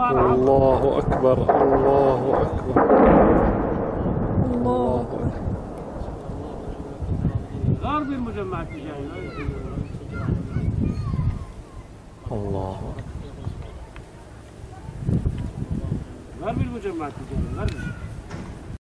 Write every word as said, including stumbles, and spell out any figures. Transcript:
الله أكبر الله أكبر الله أكبر. غرب المجمع التجاري. الله غرب المجمع التجاري غرب.